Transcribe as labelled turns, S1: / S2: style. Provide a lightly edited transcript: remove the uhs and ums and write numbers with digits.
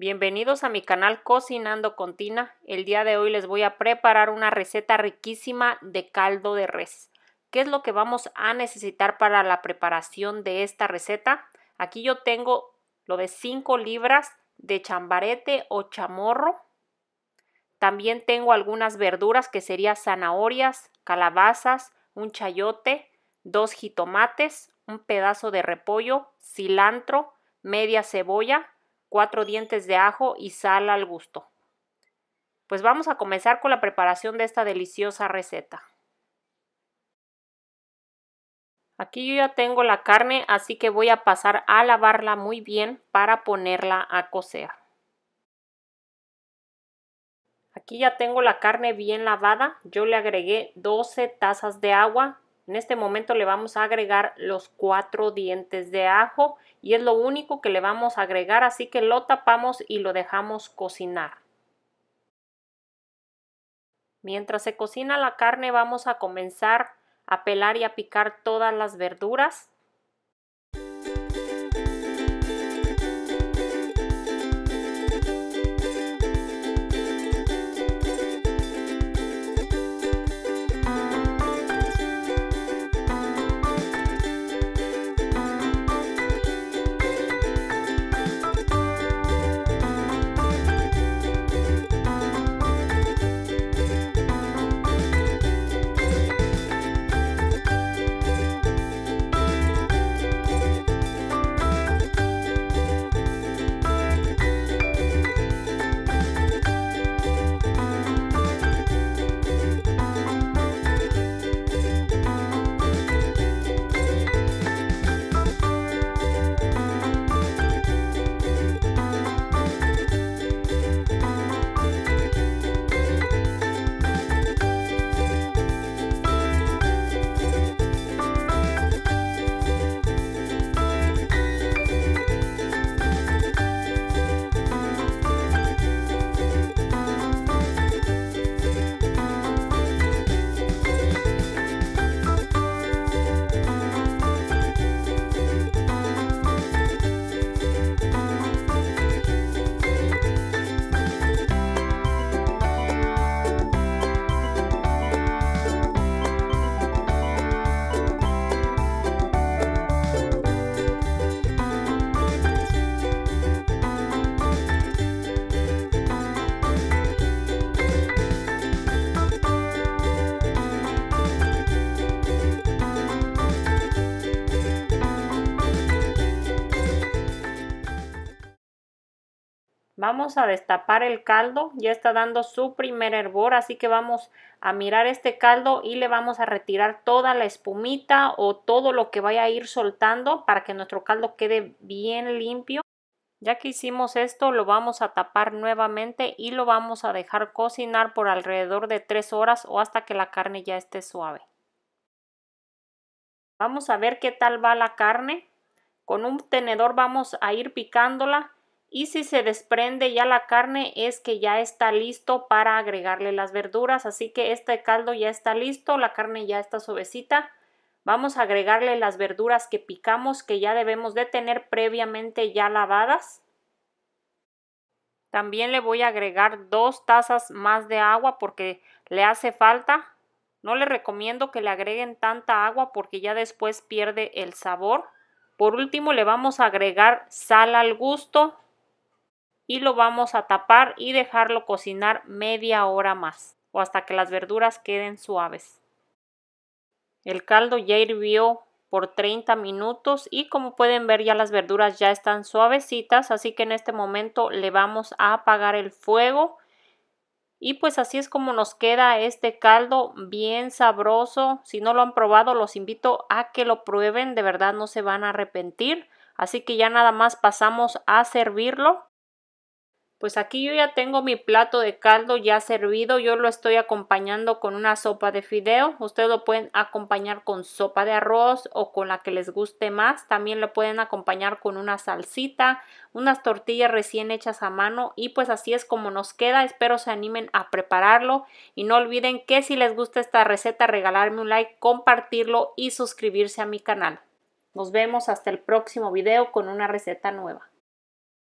S1: Bienvenidos a mi canal Cocinando con Tina. El día de hoy les voy a preparar una receta riquísima de caldo de res. ¿Qué es lo que vamos a necesitar para la preparación de esta receta? Aquí yo tengo lo de 5 libras de chambarete o chamorro. También tengo algunas verduras que serían zanahorias, calabazas, un chayote, 2 jitomates, un pedazo de repollo, cilantro, media cebolla, 4 dientes de ajo y sal al gusto. Pues vamos a comenzar con la preparación de esta deliciosa receta. Aquí yo ya tengo la carne, así que voy a pasar a lavarla muy bien para ponerla a cocer. Aquí ya tengo la carne bien lavada, yo le agregué 12 tazas de agua. En este momento le vamos a agregar los 4 dientes de ajo y es lo único que le vamos a agregar, así que lo tapamos y lo dejamos cocinar. Mientras se cocina la carne vamos a comenzar a pelar y a picar todas las verduras. Vamos a destapar el caldo, ya está dando su primer hervor, así que vamos a mirar este caldo y le vamos a retirar toda la espumita o todo lo que vaya a ir soltando para que nuestro caldo quede bien limpio. Ya que hicimos esto, lo vamos a tapar nuevamente y lo vamos a dejar cocinar por alrededor de 3 horas o hasta que la carne ya esté suave. Vamos a ver qué tal va la carne. Con un tenedor vamos a ir picándola. Y si se desprende ya la carne es que ya está listo para agregarle las verduras. Así que este caldo ya está listo, la carne ya está suavecita. Vamos a agregarle las verduras que picamos, que ya debemos de tener previamente ya lavadas. También le voy a agregar 2 tazas más de agua porque le hace falta. No le recomiendo que le agreguen tanta agua porque ya después pierde el sabor. Por último le vamos a agregar sal al gusto. Y lo vamos a tapar y dejarlo cocinar media hora más o hasta que las verduras queden suaves. El caldo ya hirvió por 30 minutos y como pueden ver ya las verduras ya están suavecitas, así que en este momento le vamos a apagar el fuego. Y pues así es como nos queda este caldo bien sabroso. Si no lo han probado los invito a que lo prueben, de verdad no se van a arrepentir. Así que ya nada más pasamos a servirlo. Pues aquí yo ya tengo mi plato de caldo ya servido, yo lo estoy acompañando con una sopa de fideo. Ustedes lo pueden acompañar con sopa de arroz o con la que les guste más. También lo pueden acompañar con una salsita, unas tortillas recién hechas a mano y pues así es como nos queda. Espero se animen a prepararlo y no olviden que si les gusta esta receta regalarme un like, compartirlo y suscribirse a mi canal. Nos vemos hasta el próximo video con una receta nueva.